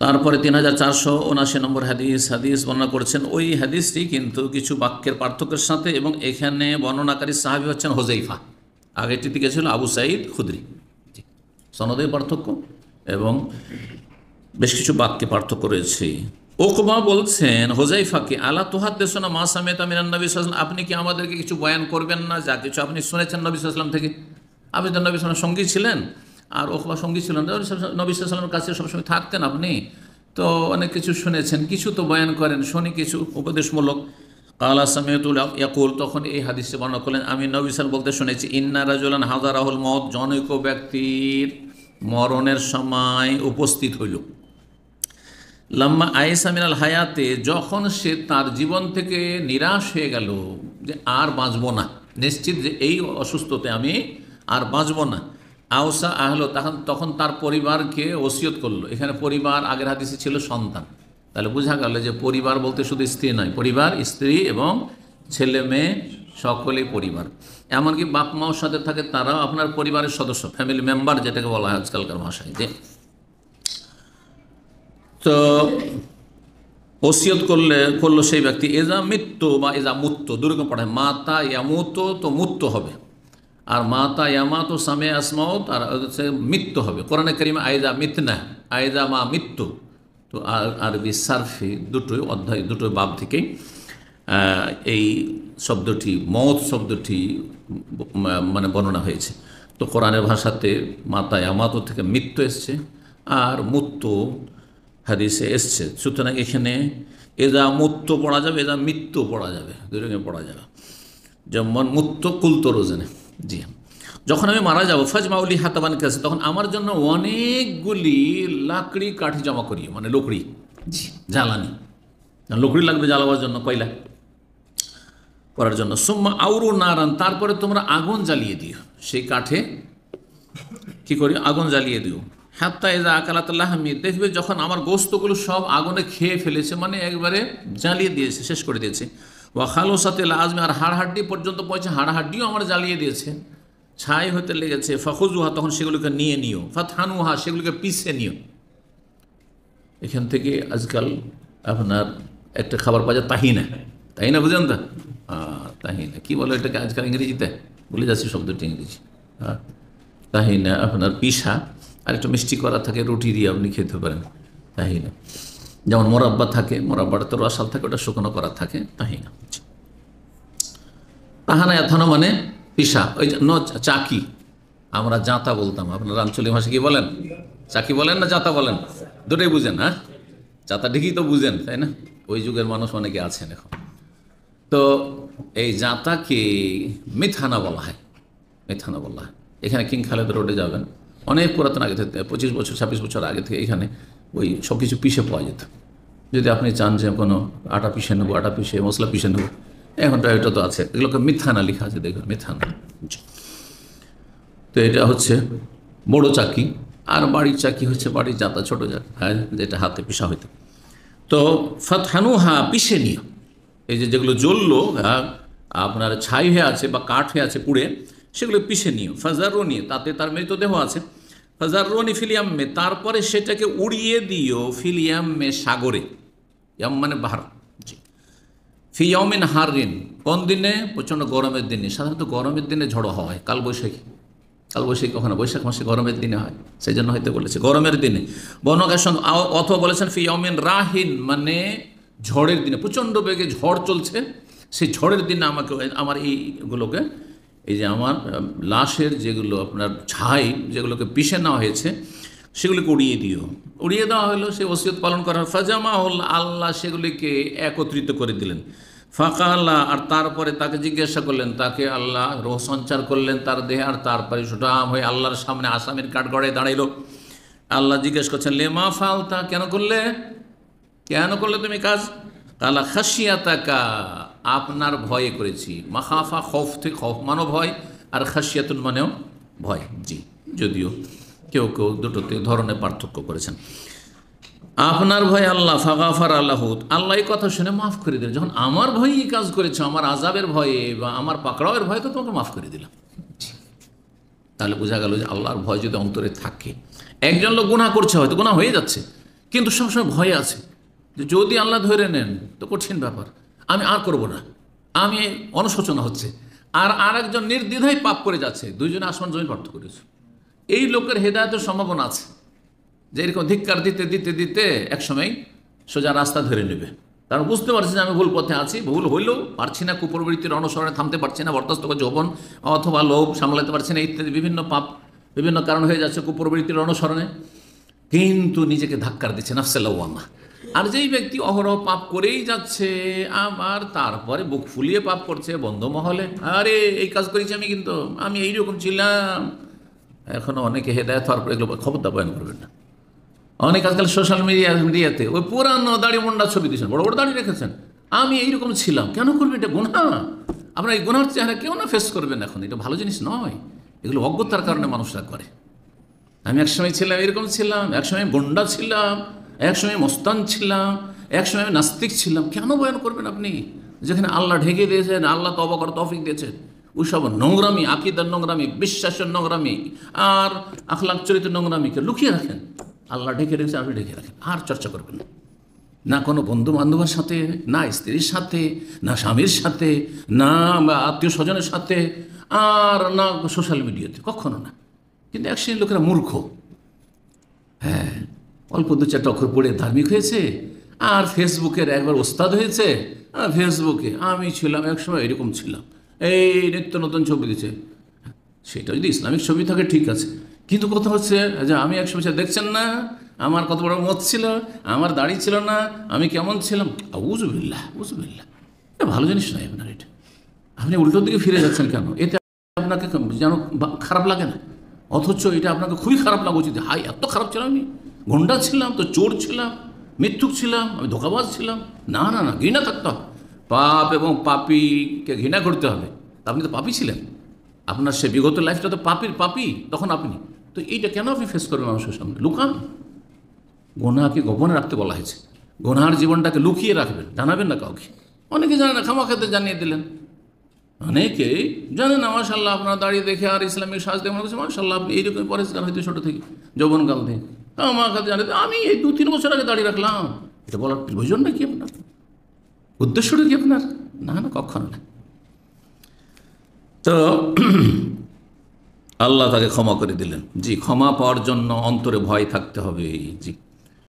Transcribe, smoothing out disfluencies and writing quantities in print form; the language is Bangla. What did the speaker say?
তারপরে 3479 নম্বর হাদিস বর্ণনা করেছেন। ওই হাদিসটি কিন্তু কিছু বাক্যের পার্থক্যের সাথে, এবং এখানে বর্ণনাকারী সাহাবী হচ্ছেন হুযায়ফা, আগেরটি দিকে ছিল আবু সাঈদ খুদরি। সনদে পার্থক্য এবং বেশ কিছু বাক্যে পার্থক্য রয়েছে। ওকবা বলছেন হুযায়ফাকে, আলা তুহাদ্দিসুনা মা সামি'তা মিনান নবী সাল্লাল্লাহু আলাইহি ওয়াসাল্লাম, আপনি কি আমাদেরকে কিছু বয়ান করবেন না যা কিছু আপনি শুনেছেন নবী সাল্লাল্লাহু আলাইহি ওয়াসাল্লাম থেকে? আপনি তো নবী সাল্লাল্লাহু আলাইহি ওয়াসাল্লাম সঙ্গী ছিলেন, আর ওকবা সঙ্গী ছিলেন, নবী সাল্লাল্লাহু আলাইহি ওয়াসাল্লামের কাছে সবসময় থাকতেন আপনি, তো অনেক কিছু শুনেছেন, কিছু তো বয়ান করেন, শুনি কিছু উপদেশমূলক। কালা সামি'তু ইয়াকুল, তখন এই হাদিসে বর্ণনা করলেন, আমি নবী সাল্লাল্লাহু আলাইহি ওয়াসাল্লাম বলতে শুনেছি, ইন্না রাজুলান হাযারাহুল মউত, জনৈক ব্যক্তির মরণের সময় উপস্থিত হইল। লাম্মা আয়েসা মিনাল হায়াতে, যখন সে তার জীবন থেকে নিরাশ হয়ে গেল, যে আর বাঁচব না, নিশ্চিত যে এই অসুস্থতে আমি আর বাঁচব না। আওসা আহলো, তখন তার পরিবারকে ওসিয়ত করলো। এখানে পরিবার আগের হাদিসে ছিল সন্তান, তাহলে বোঝা গেল যে পরিবার বলতে শুধু স্ত্রী নয়, পরিবার স্ত্রী এবং ছেলে মেয়ে সকলেই পরিবার, এমনকি বাপ মাও সাথে থাকে, তারাও আপনার পরিবারের সদস্য, ফ্যামিলি মেম্বার যেটাকে বলা হয় আজকালকার ভাষায়। যে তো ওসিয়ত করলো সেই ব্যক্তি, এজা মৃত্যু বা এজা মুত্ত, দুরকম পড়ায়, মাতা ইয়ামুত তো মুত্ত হবে, আর মাতা ইয়ামাত সামে আসমাউত, আর হচ্ছে মৃত্যু হবে। কোরআনে কারিমে আয়জা মিতনা, আয়জা মা মৃত্যু, তো আরবি সারফি দুটোই অধ্যায়, দুটোই বাব থেকেই এই শব্দটি, মওত শব্দটি মানে বর্ণনা হয়েছে। তো কোরআনের ভাষাতে মাতা ইয়ামাত থেকে মৃত্যু এসছে, আর মুত্ত হাদিসে এসছে। সুতরাং এখানে এজা মুত্ত পড়া যাবে, এজা মৃত্যু পড়া যাবে, দুই রকম পড়া যাবে। যেমন মুত্ত কুলতো রোজনে, জি, যখন আমি মারা যাবো, ফাজমাউলি হাতাবান কাছে, তখন আমার জন্য অনেকগুলি লাকড়ি কাঠি জমা করিও, মানে লকড়ি, জি, জ্বালানি, লকড়ি লাগবে জ্বালাবার জন্য, কয়লা করার জন্য। সুম্মা আউরু নারান, তারপরে তোমরা আগুন জ্বালিয়ে দিও, সেই কাঠে কি করি, আগুন জ্বালিয়ে দিও। হাত্তা এজা আকালাতুল্লাহমি, দেখবে যখন আমার গোস্তগুলো সব আগুনে খেয়ে ফেলেছে, মানে একবারে জ্বালিয়ে দিয়েছে, শেষ করে দিয়েছে। ওয়া খালুসাতিল আজমি, আর হাড়হাড্ডি পর্যন্ত পৌঁছে, হাড়হাড্ডিও আমার জ্বালিয়ে দিয়েছে, ছাই হতে লেগেছে। ফাখুজুহা, তখন সেগুলোকে নিয়ে নিও। ফাতহানুহা, সেগুলোকে পিষে নিও। এখান থেকে আজকাল আপনার একটা খাবার পাওয়া যায় তাহিনা, তাহিনা বুঝেন তো? তাহিনা কী বলো এটাকে আজকাল ইংরেজিতে, ভুলে যাচ্ছি শব্দটি ইংরেজি। তাহিনা আপনার পিসা, আর একটু মিষ্টি করা থাকে, রুটি দিয়ে আপনি খেতে পারেন তাহিনা। যেমন মোরাব্বা থাকে, মোরাব্বাটা তো রসাল থাকে, ওটা শুকনো করা থাকে, তাহিনা। তাহানা এথানো মানে পিসা, ওই চাকি, আমরা জাঁতা বলতাম, আপনার আঞ্চলিক ভাষা কি বলেন? চাকি বলেন না জাঁতা বলেন? দুটোই বুঝেন? হ্যাঁ, জাঁতা ঠিকই তো বুঝেন, তাই না? ওই যুগের মানুষ অনেকে আছেন এখন। তো এই জাঁতাকে মিথানা বলা হয়, মিথানা বলা হয়। এখানে কিং খালেদ রোডে যাবেন, অনেক পুরাতন আগে থেকে, 25 বছর 26 বছর আগে থেকে এখানে ওই সব কিছু পিষে পাওয়া যেত। যদি আপনি চান যে কোনো আটা পিষে নেবো, আটা পিষে মশলা পিষে নেবো, এখন তো এটা তো আছে, এগুলোকে মিথানা লেখা আছে, দেখবেন মিথানা। তো এটা হচ্ছে বড় চাকি, আর বাড়ির চাকি হচ্ছে বাড়ির জাতা, ছোটো জাত, হ্যাঁ, যেটা হাতে পিষা হইতো। তো ফাতহানুহা, পিষে নিও, এই যে যেগুলো জ্বললো, আপনার ছাই হয়ে আছে বা কাঠ হয়ে আছে পুড়ে, সেগুলো পিষে নিও। ফাজারুনি, তাতে তার মৃতদেহ আছে। ফাজারুনি ফিলিয়াম্মে, তারপরে সেটাকে উড়িয়ে দিও, ফিলিয়াম্মে, সাগরে, ইয়াম মানে বাহার, জি। ফি ইয়াউমিন হারিন, কোন দিনে? প্রচণ্ড গরমের দিনে। সাধারণত গরমের দিনে ঝড়ো হয়, কালবৈশাখী, কালবৈশাখী কখনো বৈশাখ মাসে গরমের দিনে হয়, সেই জন্য হয়তো বলেছে গরমের দিনে। বর্ণকার অথবা বলেছেন ফি ইয়াউমিন রাহিন, মানে ঝড়ের দিনে, প্রচণ্ড বেগে ঝড় চলছে, সেই ঝড়ের দিনে আমাকে, আমার এইগুলোকে, এই যে আমার লাশের যেগুলো আপনার ছাই, যেগুলোকে পিষে নেওয়া হয়েছে, সেগুলিকে উড়িয়ে দিও। উড়িয়ে দেওয়া হলো, সে ওসিয়ত পালন করা। ফাজামা হল, আল্লাহ সেগুলিকে একত্রিত করে দিলেন। ফাঁকা আল্লাহ, আর তারপরে তাকে জিজ্ঞাসা করলেন, তাকে আল্লাহ রোহ সঞ্চার করলেন তার দেহে, আর তারপরে সুঠাম হয়ে আল্লাহর সামনে আসামির কাঠগড়ায় দাঁড়াইল। আল্লাহ জিজ্ঞেস করছেন, লেমা ফালতা, কেন করলে, কেন করলে তুমি কাজ? কালা খাসিয়াতাকা, আপনার ভয়ে করেছি। মাখাফা, খৌফ থেকে, খৌফ মানো ভয়, আর খাসিয়াতুন মানেও ভয়, জি, যদিও কেউ কেউ দুটোতে ধরনের পার্থক্য করেছেন। আপনার ভয় আল্লাহ, ফাগাফার আল্লাহ, আল্লাহ এই কথা শুনে মাফ করে দিলেন। যখন আমার ভয়ে এই কাজ করেছো, আমার আজাবের ভয়ে বা আমার পাকড়াওয়ের ভয়ে, তো তোমাকে মাফ করে দিলাম। তাহলে বোঝা গেল যে আল্লাহর ভয় যদি অন্তরে থাকে, একজন লোক গুনাহ করছে, হয়তো গুনাহ হয়ে যাচ্ছে, কিন্তু সবসময় ভয় আছে যে যদি আল্লাহ ধরে নেন তো কঠিন ব্যাপার, আমি আর করব না, আমি অনুশোচনা হচ্ছে। আর একজন নির্দ্বিধায় পাপ করে যাচ্ছে, দুইজনে আসমান জমি পার্থক্য করেছে। এই লোকের হেদায়েতের সম্ভাবনা আছে যে এরকম ধিক্কার দিতে দিতে দিতে একসময় সোজা রাস্তা ধরে নেবে, কারণ বুঝতে পারছি যে আমি ভুল পথে আছি, ভুল হইলেও পারছি না, কুপ্রবৃত্তির অনুসরণে থামতে পারছি না, বরদাস্ত করে যৌবন অথবা লোভ সামলাতে পারছি না, ইত্যাদি বিভিন্ন পাপ বিভিন্ন কারণ হয়ে যাচ্ছে কুপ্রবৃত্তির অনুসরণে, কিন্তু নিজেকে ধাক্কার দিচ্ছে নাফসে লাওয়ামা। আর যেই ব্যক্তি অহরহ পাপ করেই যাচ্ছে, আবার তারপরে বুক ফুলিয়ে পাপ করছে বন্ধ মহলে, আরে এই কাজ করেছি আমি, কিন্তু আমি এইরকম ছিলাম। এখনো অনেকে হেদায়েত হওয়ার পরে এগুলো খবরদার বয়ান করবেন না। অনেক আজকাল সোশ্যাল মিডিয়াতে ওই পুরানো দাড়ি মুন্ডা ছবি দিয়েছেন, বড় বড় দাড়ি রেখেছেন, আমি এইরকম ছিলাম। কেন করবেন? এটা গুনাহ। আপনার এই গুনার চেহারা কেউ না ফেস করবেন এখন, এটা ভালো জিনিস নয়। এগুলো অজ্ঞতার কারণে মানুষরা করে। আমি একসময় ছিলাম, এরকম ছিলাম, একসময় গুন্ডা ছিলাম, একসময় মস্তান ছিলাম, একসময় আমি নাস্তিক ছিলাম। কেন বয়ান করবেন আপনি, যেখানে আল্লাহ ঢেকে দিয়েছেন, আল্লাহ তওবা করার তৌফিক দিয়েছেন? ওইসব নোংরামি, আকীদার নোংরামি, বিশ্বাসের নোংরামি আর আখলাক চরিত্রের নোংরামিকে লুকিয়ে রাখেন। আল্লাহ ঢেকে রেখেছে, আপনি ঢেকে রাখেন, আর চর্চা করবেন না। না কোনো বন্ধু বান্ধবের সাথে, না স্ত্রীর সাথে, না স্বামীর সাথে, না আত্মীয় স্বজনের সাথে, আর না সোশ্যাল মিডিয়াতে, কখনো না। কিন্তু এক শ্রেণীর লোকেরা মূর্খ, হ্যাঁ, অল্প দু চারটা অক্ষর পড়ে ধার্মিক হয়েছে, আর ফেসবুকের একবার ওস্তাদ হয়েছে। ফেসবুকে আমি ছিলাম একসময়, এরকম ছিলাম, এই নিত্য নতুন ছবি দিচ্ছে। সেটা যদি ইসলামিক ছবি থাকে ঠিক আছে, কিন্তু কথা হচ্ছে যে আমি একসময় দেখছেন না আমার কত বড় মত ছিল, আমার দাড়ি ছিল না, আমি কেমন ছিলাম। উজুবিল্লাহ উজুবিল্লাহ, এটা ভালো জিনিস নয় আপনার। এটা আপনি উল্টোর দিকে ফিরে যাচ্ছেন কেন? এতে আপনাকে যেন খারাপ লাগে না, অথচ এটা আপনাকে খুবই খারাপ লাগা উচিত। হাই, এত খারাপ ছিলাম আমি, গুন্ডা ছিলাম, তো চোর ছিলাম, মিথ্যুক ছিলাম, আমি ধোঁকাবাজ ছিলাম। না না না, ঘৃণা থাকতে হবে। পাপ এবং পাপীকে ঘৃণা করতে হবে। আপনি তো পাপী ছিলেন, আপনার সে বিগত লাইফটা তো পাপী তখন আপনি তো এইটা কেন আপনি ফেস করবেন মানুষের সামনে? লুকান। গোনাকে গোপনে রাখতে বলা হয়েছে, গোনার জীবনটাকে লুকিয়ে রাখবেন, জানাবেন না কাউকে। অনেকে জানে না, খামাখাতে জানিয়ে দিলেন। অনেকেই জানে না, মাশাল্লাহ আপনার দাঁড়িয়ে দেখে আর ইসলামিক সাজ দেখে মনে করছে মাশাল্লাহ আপনি এইরকম পরেশগার হয়তো ছোটো থেকে, যৌবনকাল থেকে। খামাখাতে জানে আমি এই 2-3 বছর আগে দাঁড়িয়ে রাখলাম। এটা বলার প্রয়োজনটা কি আপনার? উদ্দেশ্যটা কি আপনার? না না, কখনো না। তো আল্লাহ তাকে ক্ষমা করে দিলেন। জি, ক্ষমা পাওয়ার জন্য অন্তরে ভয় থাকতে হবে। জি।